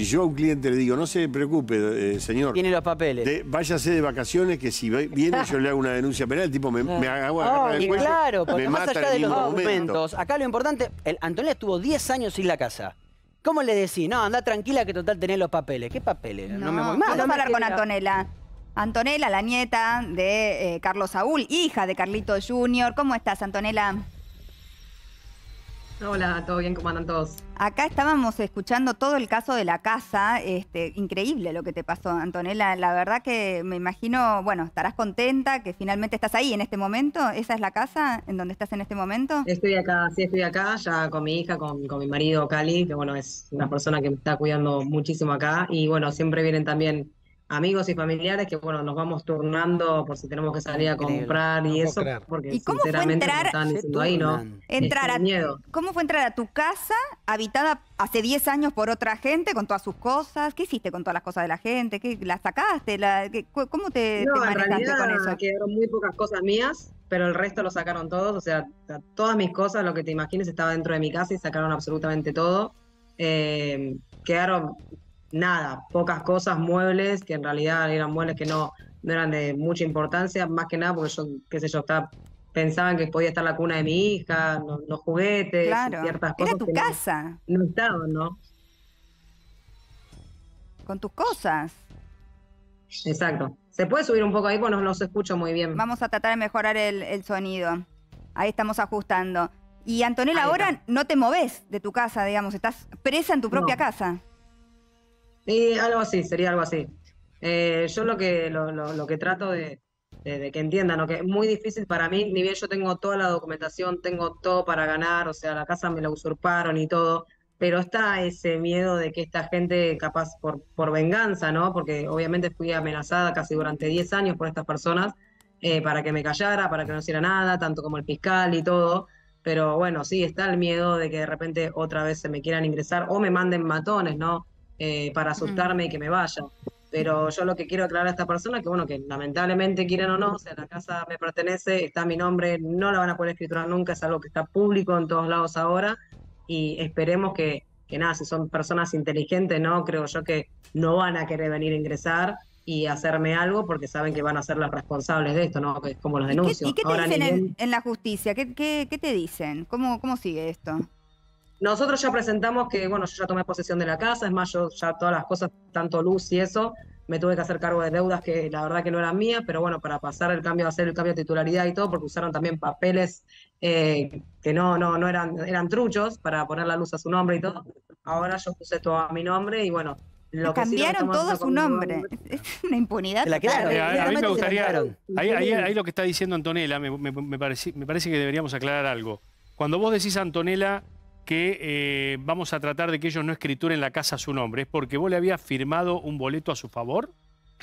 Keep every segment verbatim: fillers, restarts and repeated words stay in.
Si yo a un cliente le digo, no se preocupe, eh, señor. Tiene los papeles. De, váyase de vacaciones, que si viene yo le hago una denuncia penal, el tipo me, me hago oh, y cuello, claro, porque me más mata allá de en el los mismo documentos, momento. acá lo importante, el Antonella estuvo diez años sin la casa. ¿Cómo le decís? No, anda tranquila que total tenés los papeles. ¿Qué papeles? No, no me voy mal. Vamos a hablar con queda... Antonella. Antonella, la nieta de eh, Carlos Saúl, hija de Carlito junior ¿Cómo estás, Antonella? Hola, ¿todo bien? ¿Cómo andan todos? Acá estábamos escuchando todo el caso de la casa. Este, increíble lo que te pasó, Antonella. La verdad que me imagino, bueno, estarás contenta que finalmente estás ahí en este momento. ¿Esa es la casa en donde estás en este momento? Estoy acá, sí estoy acá, ya con mi hija, con, con mi marido Cali, que bueno, es una persona que me está cuidando muchísimo acá. Y bueno, siempre vienen también amigos y familiares que bueno, nos vamos turnando por si tenemos que salir a comprar y eso, porque ¿Y cómo fue sinceramente entrar, como estaban diciendo ahí, ¿no? entrar a, miedo. ¿Cómo fue entrar a tu casa habitada hace diez años por otra gente con todas sus cosas? ¿Qué hiciste con todas las cosas de la gente? ¿Qué, ¿Las sacaste? La, qué, ¿Cómo te, no, te manejaste en realidad, con eso? Quedaron muy pocas cosas mías, pero el resto lo sacaron todos, o sea, todas mis cosas, lo que te imagines, estaba dentro de mi casa y sacaron absolutamente todo. Eh, quedaron nada, pocas cosas, muebles, que en realidad eran muebles que no, no eran de mucha importancia, más que nada porque yo, qué sé yo, estaba, pensaban que podía estar la cuna de mi hija, los, los juguetes, claro. ciertas cosas. Era tu que casa. No, no estaban, ¿no? Con tus cosas. Exacto. ¿Se puede subir un poco ahí? Bueno, no los escucho muy bien. Vamos a tratar de mejorar el, el sonido. Ahí estamos ajustando. Y Antonella, ahora no te movés de tu casa, digamos, estás presa en tu propia no. casa. Sí, algo así, sería algo así. Eh, yo lo que, lo, lo, lo que trato de, de, de que entiendan, ¿no? Que es muy difícil para mí, ni bien yo tengo toda la documentación, tengo todo para ganar, o sea, la casa me la usurparon y todo, pero está ese miedo de que esta gente, capaz por, por venganza, ¿no? Porque obviamente fui amenazada casi durante diez años por estas personas, eh, para que me callara, para que no hiciera nada, tanto como el fiscal y todo. Pero bueno, sí, está el miedo de que de repente otra vez se me quieran ingresar o me manden matones, ¿no? Eh, para asustarme mm. y que me vaya. Pero yo lo que quiero aclarar a esta persona que, bueno, que lamentablemente quieran o no, o sea, la casa me pertenece, está mi nombre, no la van a poder escriturar nunca, es algo que está público en todos lados ahora, y esperemos que, que nada, si son personas inteligentes, ¿no? Creo yo que no van a querer venir a ingresar y hacerme algo porque saben que van a ser las responsables de esto, ¿no? Que es como los denuncio. ¿Y qué, y qué te ahora dicen ningún... en, en la justicia? ¿Qué, qué, qué te dicen? ¿Cómo, cómo sigue esto? Nosotros ya presentamos que, bueno, yo ya tomé posesión de la casa, es más, yo ya todas las cosas, tanto luz y eso, me tuve que hacer cargo de deudas que la verdad que no eran mías, pero bueno, para pasar el cambio, hacer el cambio de titularidad y todo, porque usaron también papeles eh, que no, no, no eran, eran truchos para poner la luz a su nombre y todo. Ahora yo puse todo a mi nombre y bueno, lo que cambiaron sí lo todo a su nombre. Es una impunidad. La claro, a, a mí me gustaría, ahí, ahí, ahí lo que está diciendo Antonella, me, me, me, parece, me parece que deberíamos aclarar algo. Cuando vos decís, Antonella, que eh, vamos a tratar de que ellos no escrituren la casa a su nombre, ¿es porque vos le habías firmado un boleto a su favor?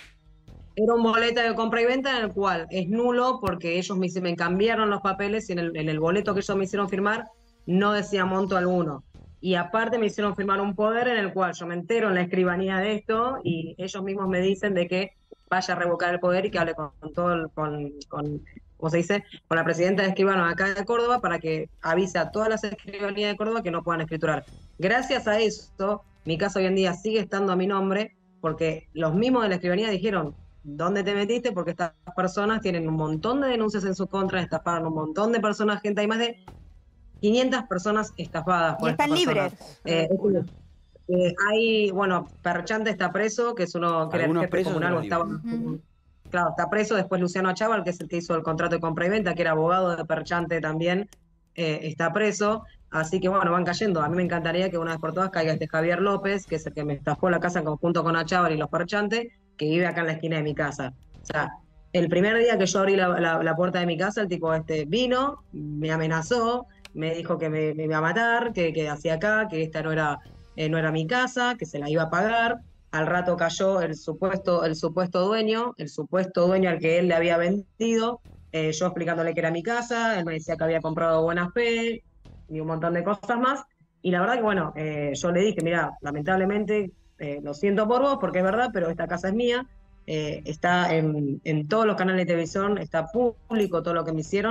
Era un boleto de compra y venta en el cual es nulo porque ellos me, me cambiaron los papeles y en el, en el boleto que ellos me hicieron firmar no decía monto alguno. Y aparte me hicieron firmar un poder en el cual yo me entero en la escribanía de esto y ellos mismos me dicen de que vaya a revocar el poder y que hable con, con todo el, con, con ¿cómo se dice? Con la presidenta de escribanos acá de Córdoba para que avise a todas las escribanías de Córdoba que no puedan escriturar. Gracias a esto, mi casa hoy en día sigue estando a mi nombre porque los mismos de la escribanía dijeron, ¿dónde te metiste? Porque estas personas tienen un montón de denuncias en su contra, estafaron un montón de personas, gente, hay más de quinientas personas estafadas por y están libres. Eh, eh, hay, bueno, Perchante está preso, que es uno que era el jefe comunal, o estaba... Uh-huh. Claro, está preso. Después Luciano Achával, que es el que hizo el contrato de compra y venta, que era abogado de Perchante también, eh, está preso. Así que bueno, van cayendo. A mí me encantaría que una vez por todas caiga este Javier López, que es el que me estafó la casa en conjunto con Achával y los Perchante, que vive acá en la esquina de mi casa. O sea, el primer día que yo abrí la, la, la puerta de mi casa, el tipo este vino, me amenazó, me dijo que me, me iba a matar, que, que hacía acá, que esta no era, eh, no era mi casa, que se la iba a pagar. Al rato cayó el supuesto, el supuesto dueño, el supuesto dueño al que él le había vendido, eh, yo explicándole que era mi casa, él me decía que había comprado buena fe y un montón de cosas más. Y la verdad que bueno, eh, yo le dije, mira, lamentablemente eh, lo siento por vos, porque es verdad, pero esta casa es mía, eh, está en, en todos los canales de televisión, está público todo lo que me hicieron,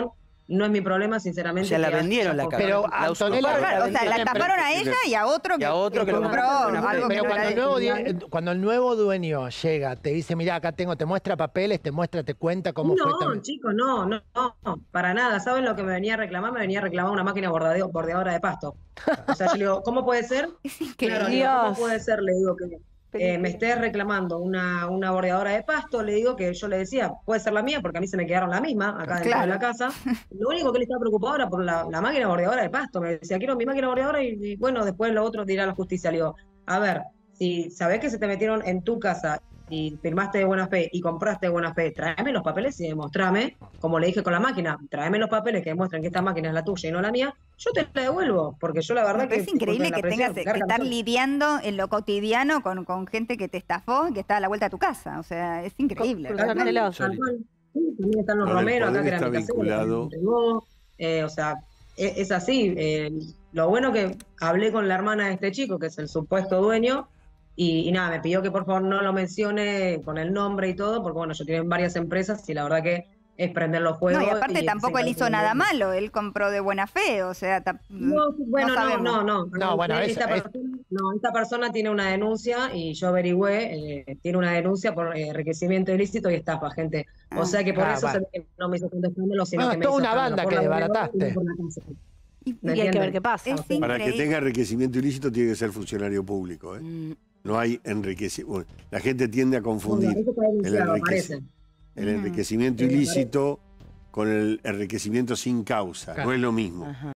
no es mi problema, sinceramente. O sea, la que vendieron haya- la casa. Pero La Antonella- usurparon, O sea, la Siempre- estafaron a ella y a otro que, Y a otro que lo compró compró con una algo fe. que Pero no cuando era el, de nuevo, él. die- cuando el nuevo dueño llega, te dice, mira, acá tengo, te muestra papeles, te muestra, te cuenta cómo fue No, también. chicos, no, no, no, para nada. ¿Saben lo que me venía a reclamar? Me venía a reclamar una máquina bordadeo- bordeadora de pasto. O sea, yo le digo, ¿cómo puede ser? Es Claro, increíble. le digo, ¿cómo Dios. puede ser? Le digo que eh, me estés reclamando una, una bordeadora de pasto. Le digo que yo le decía, puede ser la mía, porque a mí se me quedaron la misma acá dentro Claro. de la casa. Lo único que él estaba preocupado era por la, la máquina bordeadora de pasto. Me decía, quiero mi máquina bordeadora y, y bueno, después lo otro dirá la justicia. Le digo, a ver, si sabés que se te metieron en tu casa y firmaste de buena fe y compraste de buena fe, tráeme los papeles y demostrame, como le dije con la máquina, tráeme los papeles que demuestren que esta máquina es la tuya y no la mía, yo te la devuelvo, porque yo la verdad Me parece que... increíble la que presión, tengas que carga estar todo. lidiando en lo cotidiano con, con gente que te estafó y que está a la vuelta de tu casa. O sea, es increíble. Con- Tal cual, Cruzártelos. tal cual. Sí, también están los Ahora, el romeros acá poder que eran está mi casero, vinculado. que me entregó, eh, o sea, es, es así. eh, lo bueno que hablé con la hermana de este chico, que es el supuesto dueño, y, y nada, me pidió que por favor no lo mencione con el nombre y todo, porque bueno, yo tienen varias empresas y la verdad que es prender los juegos. No, y aparte y tampoco se él hizo encarga nada de- malo, él compró de buena fe, o sea, ta- No, bueno, no, sabemos. no, no. No, bueno, esta, es- es- persona, no, esta persona tiene una denuncia y yo averigüé, eh, tiene una denuncia por eh, enriquecimiento ilícito y estafa, gente. O sea que por Ah, eso va. se ve que no me hizo tanto escándalo, sino No, que es me toda hizo una escándalo banda por que la bordeadora desbarataste. y por la casa. Y- ¿Me Y hay que ver entienden? qué pasa. Es o sea. Para que increíble. tenga enriquecimiento ilícito tiene que ser funcionario público. ¿eh? Mm, No hay enriquecimiento. La gente tiende a Bueno, confundir eso está el, denunciado, enriquec- parece. el Mm. enriquecimiento Sí, me ilícito con el enriquecimiento sin causa. Claro. No es lo mismo. ajá.